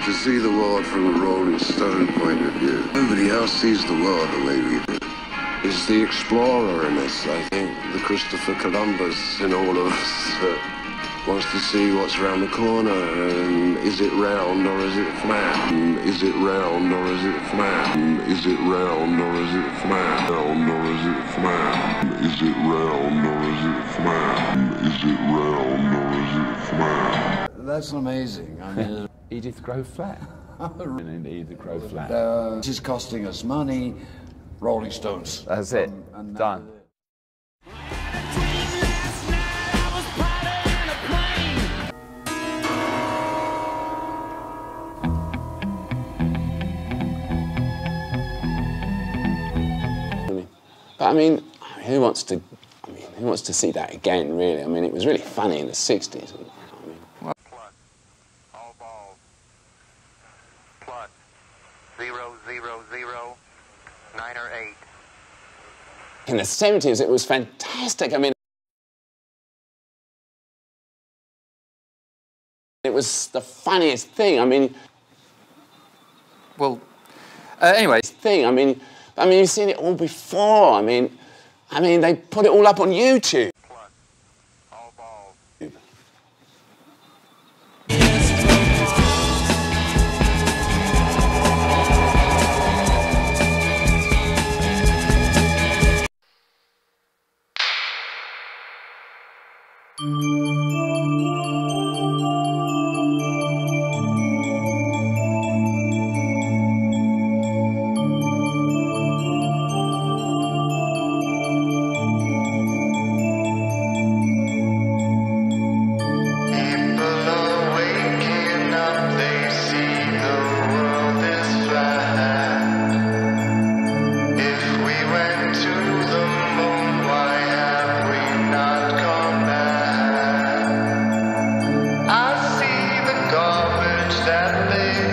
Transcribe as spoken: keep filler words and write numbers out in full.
to see the world from a Rolling Stone point of view. Nobody else sees the world the way we do. It's the explorer in us, I think, the Christopher Columbus in all of us that wants to see what's around the corner, and is it round or is it flat? And is it round or is it flat? And is it round or is it flat? Round or is it flat? And is it round or is it flat? And is it round or is it flat? That's amazing. I mean, Edith Grove Flat. And Edith Grove Flat. uh, this is costing us money. Rolling Stones. That's it. Um, and Done. But I mean, who wants to? I mean, who wants to see that again? Really? I mean, it was really funny in the sixties. I mean, Plus, all balls. Plus, zero, zero, zero, nine or eight. in the seventies, it was fantastic. I mean, it was the funniest thing. I mean, well, uh, anyway, thing. I mean, I mean, you've seen it all before. I mean, I mean, they put it all up on YouTube. Plus, all balls. That they